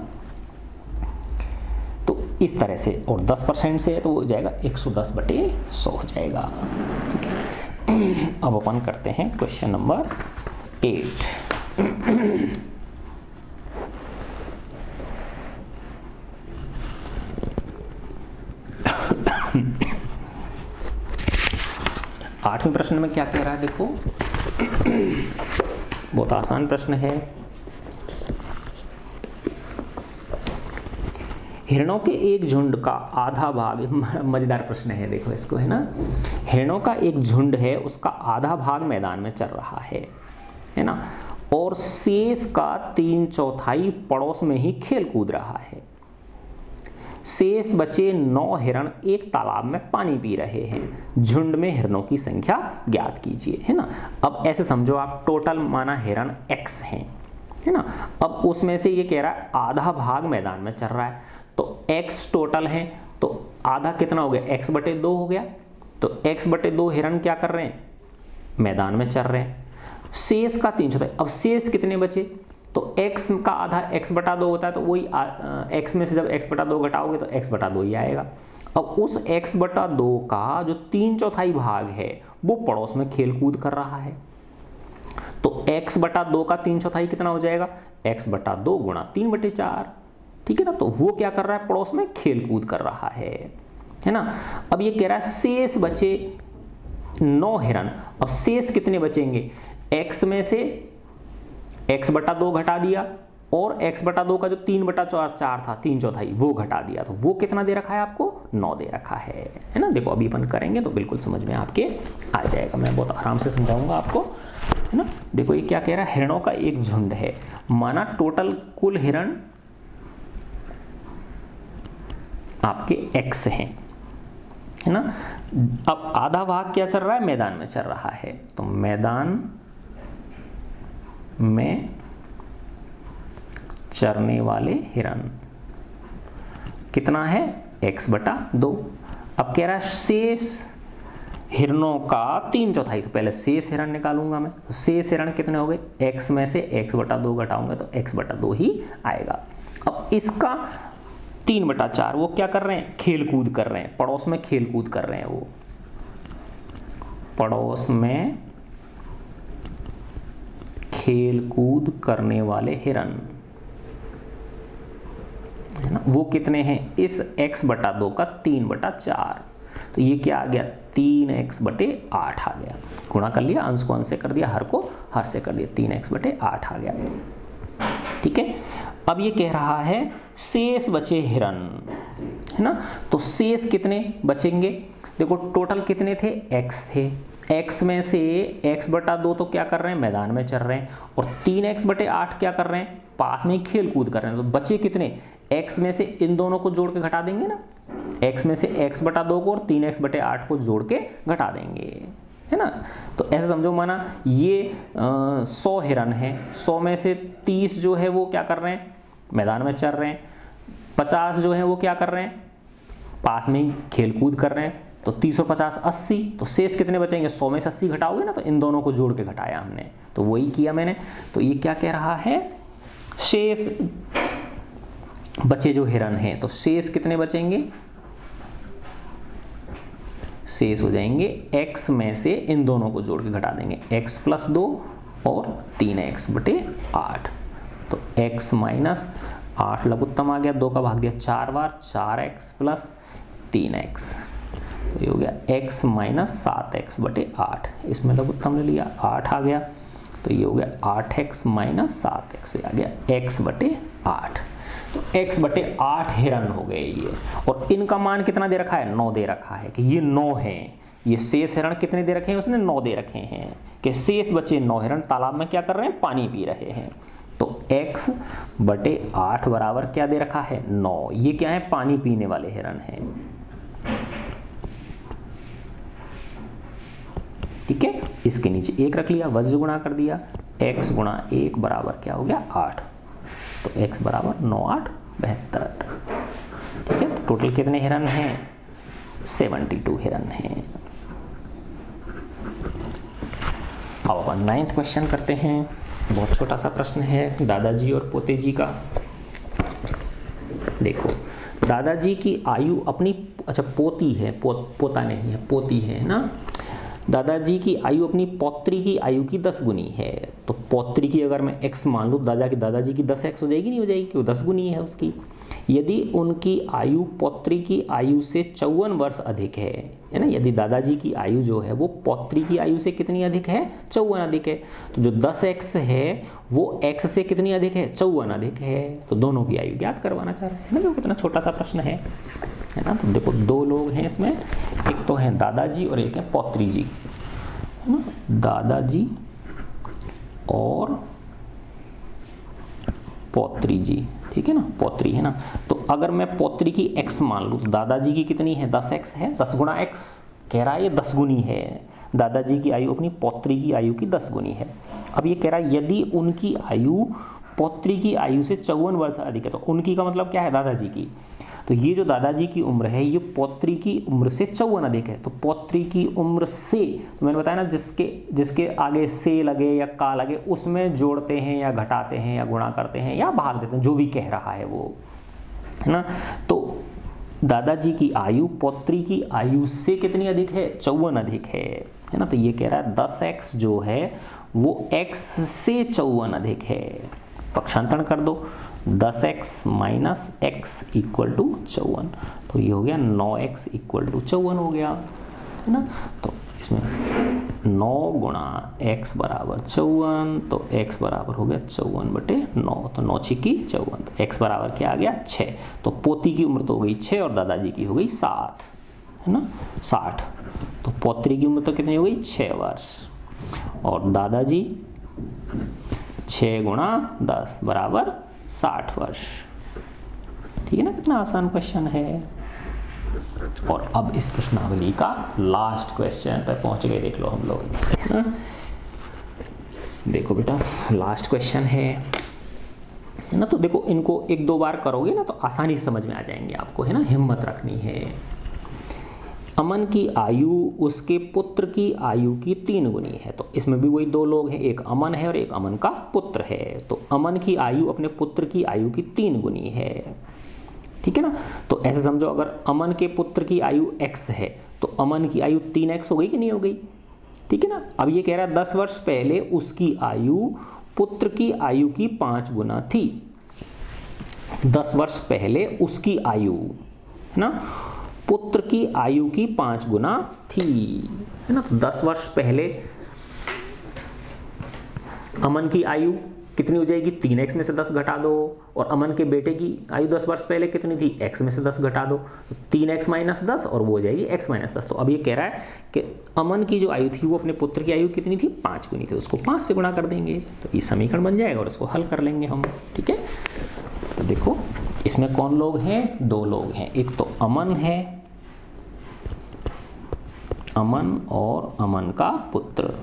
तो इस तरह से, और दस परसेंट से तो हो जाएगा एक सौ दस बटे सौ हो जाएगा, ठीक है। अब अपन करते हैं क्वेश्चन नंबर एट। आठवें प्रश्न में क्या कह रहा है, देखो बहुत आसान प्रश्न है। हिरणों के एक झुंड का आधा भाग, मजेदार प्रश्न है देखो इसको, है ना। हिरणों का एक झुंड है, उसका आधा भाग मैदान में चल रहा है है ना, और शेष का तीन चौथाई पड़ोस में ही खेल कूद रहा है। शेष बचे नौ हिरण एक तालाब में पानी पी रहे हैं। झुंड में हिरणों की संख्या ज्ञात कीजिए, है ना। अब ऐसे समझो आप, टोटल माना हिरण एक्स हैं, है ना। अब उसमें से ये कह रहा है आधा भाग मैदान में चल रहा है, तो एक्स टोटल है, तो आधा कितना हो गया, एक्स बटे दो हो गया। तो एक्स बटे दो हिरण क्या कर रहे हैं, मैदान में चल रहे हैं। शेष का तीन चौथाई, अब शेष कितने बचे, तो x का आधा x बटा दो होता है, तो वही x में से जब x बटा दो घटाओगे तो x बटा दो ही आएगा। अब उस x बटा दो का जो तीन चौथाई भाग है वो पड़ोस में खेल कूद कर रहा है, तो x बटा दो का तीन चौथाई कितना हो जाएगा, x बटा दो गुणा तीन बटे चार, ठीक है ना। तो वो क्या कर रहा है, पड़ोस में खेल कूद कर रहा है, है ना। अब ये कह रहा है शेष बचे नौ हिरण, अब शेष कितने बचेंगे, x में से x बटा दो घटा दिया और x बटा दो का जो तीन बटा चार था, तीन चौथाई, वो घटा दिया, तो वो कितना दे रखा है आपको, नौ दे रखा है, है ना। देखो अभी अपन करेंगे तो बिल्कुल समझ में आपके आ जाएगा, मैं बहुत आराम से समझाऊंगा आपको, है ना। देखो ये क्या कह रहा है, हिरणों का एक झुंड है, माना टोटल कुल हिरण आपके x हैं, है ना। अब आधा भाग क्या चल रहा है, मैदान में चल रहा है, तो मैदान में चरने वाले हिरण कितना है, x बटा दो। अब कह रहा है शेष हिरणों का तीन चौथाई, तो पहले शेष हिरण निकालूंगा मैं, तो शेष हिरण कितने हो गए, x में से x बटा दो घटाऊंगा तो x बटा दो ही आएगा। अब इसका तीन बटा चार, वो क्या कर रहे हैं, खेल कूद कर रहे हैं, पड़ोस में खेल कूद कर रहे हैं, वो पड़ोस में खेल कूद करने वाले हिरण, है ना। वो कितने हैं, इस x बटा दो का तीन बटा चार, तो ये क्या आ गया, तीन एक्स बटे आठ आ गया। गुणा कर लिया, अंश को अंश से कर दिया, हर को हर से कर दिया, तीन एक्स बटे आठ आ गया, ठीक है। अब ये कह रहा है शेष बचे हिरण, है ना। तो शेष कितने बचेंगे, देखो टोटल कितने थे, x थे, x में से x बटा दो तो क्या कर रहे हैं, मैदान में चल रहे हैं, और तीन एक्स बटे आठ क्या कर रहे हैं, पास में ही खेल कूद कर रहे हैं। तो बचे कितने, x में से इन दोनों को जोड़ के घटा देंगे ना, x में से x बटा दो को और तीन एक्स बटे आठ को जोड़ के घटा देंगे, है ना। तो ऐसे समझो, माना ये सौ हिरण है, सौ में से तीस जो है वो क्या कर रहे हैं, मैदान में चल रहे हैं, पचास जो है वो क्या कर रहे हैं, पास में ही खेल कूद कर रहे हैं, तो तीस और पचास अस्सी, तो शेष कितने बचेंगे, सौ में से अस्सी घटाओगे ना, तो इन दोनों को जोड़ के घटाया हमने, तो वही किया मैंने। तो ये क्या कह रहा है, शेष बचे जो हिरण हैं, तो शेष कितने बचेंगे, शेष हो जाएंगे x में से इन दोनों को जोड़ के घटा देंगे, x प्लस दो और तीन एक्स बटे आठ, तो x माइनस आठ लघुत्तम आ गया, दो का भाग दिया चार बार, चार एक्स प्लस तीन एक्स, तो ये हो गया x माइनस सात एक्स बटे आठ, इसमें लघुत्तम ले लिया, आठ आ गया, तो ये हो गया आठ एक्स माइनस सात एक्स, आ गया x बटे आठ। तो x बटे आठ हिरण हो गए ये, और इनका मान कितना दे रखा है, नौ दे रखा है, कि ये नौ हैं। ये शेष हिरण कितने दे रखे हैं, उसने नौ दे रखे हैं, कि शेष बचे नौ हिरण तालाब में क्या कर रहे हैं, पानी पी रहे हैं। तो x बटे आठ बराबर क्या दे रखा है, नौ। ये क्या है, पानी पीने वाले हिरण हैं, ठीक है। इसके नीचे एक रख लिया, वज्र गुणा कर दिया, x गुणा एक बराबर क्या हो गया, आठ, तो x बराबर नौ आठ बहत्तर, ठीक है। तो टोटल कितने हिरण हैं, बहत्तर हिरण हैं। अब अपन नाइन्थ क्वेश्चन करते हैं, बहुत छोटा सा प्रश्न है, दादाजी और पोते जी का। देखो दादाजी की आयु अपनी, अच्छा पोती है, पो, पोता नहीं है, पोती है ना, दादाजी की आयु अपनी पौत्री की आयु की दस गुनी है। तो पौत्री की अगर मैं x मान लूँ, दादा की दादाजी की दस एक्स हो जाएगी, नहीं हो जाएगी, क्यों, दस गुनी है उसकी। यदि उनकी आयु पौत्री की आयु से चौवन वर्ष अधिक है, है ना, यदि दादाजी की आयु जो है वो पौत्री की आयु से कितनी अधिक है, चौवन अधिक है, तो जो दस एक्स है वो x से कितनी अधिक है, चौवन अधिक है। तो दोनों की आयु ज्ञात करवाना चाह रहे हैं ना, देखो कितना छोटा सा प्रश्न है, है ना। तो देखो दो लोग हैं इसमें, एक तो है दादाजी और एक है पौत्री जी, है ना, दादाजी और पौत्री जी, ठीक है ना, पौत्री है ना। तो अगर मैं पौत्री की x मान लूँ तो दादाजी की कितनी है, दस एक्स है, दस गुणा x कह रहा है, ये दस गुनी है। दादाजी की आयु अपनी पौत्री की आयु की दस गुनी है। अब ये कह रहा है यदि उनकी आयु पौत्री की आयु से चौवन वर्ष अधिक है, तो उनकी का मतलब क्या है, दादाजी की। तो ये जो दादाजी की उम्र है ये पौत्री की उम्र से चौवन अधिक है। तो पौत्री की उम्र से, तो मैंने बताया ना, जिसके जिसके आगे से लगे या का लगे उसमें जोड़ते हैं या घटाते हैं या गुणा करते हैं या भाग देते हैं, जो भी कह रहा है वो, है ना। तो दादाजी की आयु पौत्री की आयु से कितनी अधिक है, चौवन अधिक है, है ना। तो ये कह रहा है दस एक्स जो है वो x से चौवन अधिक है। पक्षांतरण कर दो, दस x minus x equal to चौवन, तो ये हो गया नौ एक्स इक्वल टू चौवन हो गया, है ना। तो इसमें नौ गुणा एक्स बराबर चौवन, तो x बराबर हो गया चौवन बटे नौ, तो नौ छिक्की चौवन, तो x बराबर क्या आ गया, छः। तो पोती की उम्र तो हो गई छः और दादाजी की हो गई सात, है ना, साठ। तो पौत्री की उम्र तो कितनी हो गई, छः वर्ष, और दादाजी छः गुणा दस बराबर साठ वर्ष, ठीक है ना। कितना आसान क्वेश्चन है। और अब इस प्रश्नावली का लास्ट क्वेश्चन पर पहुंच गए, देख लो हम लोग, देखो बेटा लास्ट क्वेश्चन है, है ना। तो देखो इनको एक दो बार करोगे ना तो आसानी से समझ में आ जाएंगे आपको, है ना, हिम्मत रखनी है। अमन की आयु उसके पुत्र की आयु की तीन गुनी है। तो इसमें भी वही दो लोग हैं, एक अमन है और एक अमन का पुत्र है। तो अमन की आयु अपने पुत्र की आयु की तीन गुनी है, ठीक है ना। तो ऐसे समझो अगर अमन के पुत्र की आयु x है तो अमन की आयु तीन एक्स हो गई कि नहीं हो गई, ठीक है ना। अब ये कह रहा है दस वर्ष पहले उसकी आयु पुत्र की आयु की पाँच गुना थी। दस वर्ष पहले उसकी आयु, है ना, पुत्र की आयु की पांच गुना थी, है ना। तो दस वर्ष पहले अमन की आयु कितनी हो जाएगी, तीन एक्स में से दस घटा दो, और अमन के बेटे की आयु दस वर्ष पहले कितनी थी, x में से दस घटा दो, तो तीन एक्स माइनस दस और वो हो जाएगी x माइनस दस। तो अब ये कह रहा है कि अमन की जो आयु थी वो अपने पुत्र की आयु कितनी थी, पाँच गुनी थी, उसको पाँच से गुणा कर देंगे तो ये समीकरण बन जाएगा और इसको हल कर लेंगे हम, ठीक है। तो देखो इसमें कौन लोग हैं, दो लोग हैं, एक तो अमन है, अमन और अमन का पुत्र,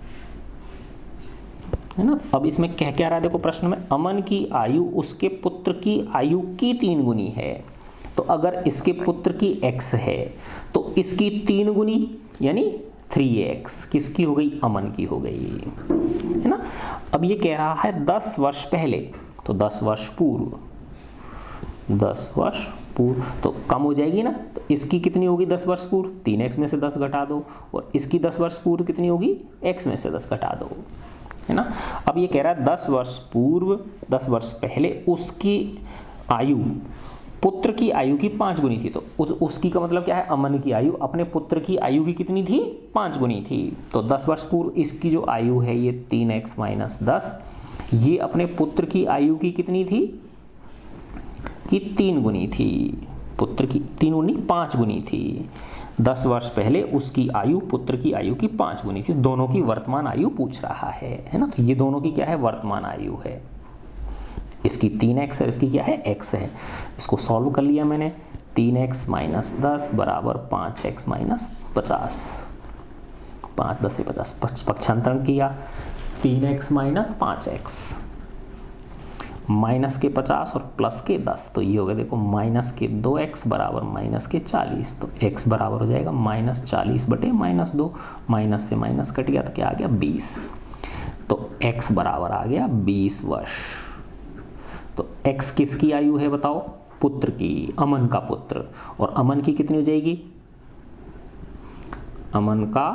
है ना। अब इसमें क्या क्या रहा है, देखो प्रश्न में अमन की आयु उसके पुत्र की आयु की तीन गुनी है। तो अगर इसके पुत्र की x है तो इसकी तीन गुनी यानी थ्री एक्स किसकी हो गई, अमन की हो गई, है ना। अब ये कह रहा है दस वर्ष पहले, तो दस वर्ष पूर्व, दस वर्ष पूर्व तो कम हो जाएगी ना, तो इसकी कितनी होगी दस वर्ष पूर्व, तीन एक्स में से दस घटा दो, और इसकी दस वर्ष पूर्व कितनी होगी, x में से दस घटा दो, है ना। अब ये कह रहा है दस वर्ष पूर्व, दस वर्ष पहले उसकी आयु पुत्र की आयु की पाँच गुनी थी। तो उस, उसकी का मतलब क्या है, अमन की आयु अपने पुत्र की आयु की कितनी थी, पाँच गुनी थी। तो दस वर्ष पूर्व इसकी जो आयु है ये तीन एक्स माइनस दस, ये अपने पुत्र की आयु की कितनी थी, कि तीन गुनी थी, पुत्र की तीन गुनी पाँच गुनी थी। दस वर्ष पहले उसकी आयु पुत्र की आयु की पाँच गुनी थी। दोनों की वर्तमान आयु पूछ रहा है, है ना। तो ये दोनों की क्या है, वर्तमान आयु है। इसकी तीन एक्स है, इसकी क्या है, एक्स है। इसको सॉल्व कर लिया मैंने, तीन एक्स माइनस दस बराबर पाँच एक्स माइनस पचास, पाँच दस से पचास, पक्षांतरण किया, तीन एक्स माइनस पाँच एक्स, माइनस के पचास और प्लस के दस, तो ये हो गया देखो माइनस के दो एक्स बराबर माइनस के चालीस। तो x बराबर हो जाएगा माइनस चालीस बटे माइनस दो, माइनस से माइनस कट गया तो क्या आ गया, बीस। तो x बराबर आ गया बीस वर्ष। तो x किसकी आयु है बताओ, पुत्र की, अमन का पुत्र, और अमन की कितनी हो जाएगी, अमन का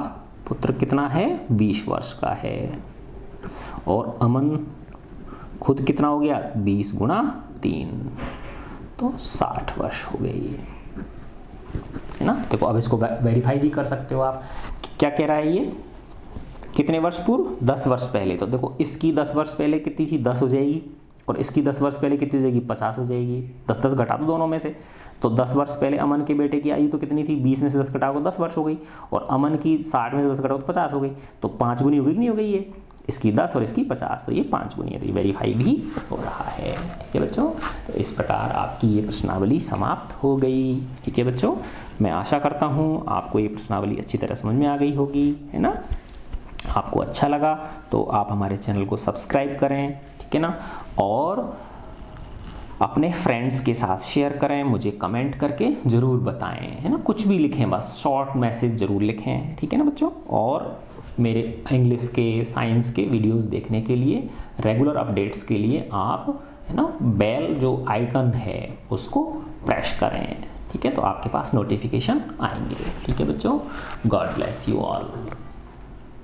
पुत्र कितना है, बीस वर्ष का है। और अमन खुद कितना हो गया, बीस गुणा तीन, तो साठ वर्ष हो गई है ना। देखो अब इसको वेरीफाई भी कर सकते हो आप, क्या कह रहा है ये, कितने वर्ष पूर्व, दस वर्ष पहले। तो देखो इसकी दस वर्ष पहले कितनी थी, दस हो जाएगी, और इसकी दस वर्ष पहले कितनी हो जाएगी, पचास हो जाएगी। दस दस घटा दो दोनों में से, तो दस वर्ष पहले अमन के बेटे की आयु तो कितनी थी, बीस में से दस घटाओ दस वर्ष हो गई, और अमन की साठ में से दस घटाओ तो पचास हो गई। तो पाँच गुनी हो गई कि नहीं हो गई ये, इसकी दस और इसकी पचास, तो ये पाँच गुनी है, तो ये वेरीफाई भी हो रहा है। ठीक है बच्चों, तो इस प्रकार आपकी ये प्रश्नावली समाप्त हो गई। ठीक है बच्चों, मैं आशा करता हूँ आपको ये प्रश्नावली अच्छी तरह समझ में आ गई होगी, है ना। आपको अच्छा लगा तो आप हमारे चैनल को सब्सक्राइब करें, ठीक है ना, और अपने फ्रेंड्स के साथ शेयर करें, मुझे कमेंट करके ज़रूर बताएं, है ना, कुछ भी लिखें, बस शॉर्ट मैसेज ज़रूर लिखें, ठीक है ना बच्चों। और मेरे इंग्लिश के, साइंस के वीडियोस देखने के लिए, रेगुलर अपडेट्स के लिए आप, है ना, बेल जो आइकन है उसको प्रेस करें, ठीक है, तो आपके पास नोटिफिकेशन आएंगे। ठीक है बच्चों, गॉड ब्लेस यू ऑल।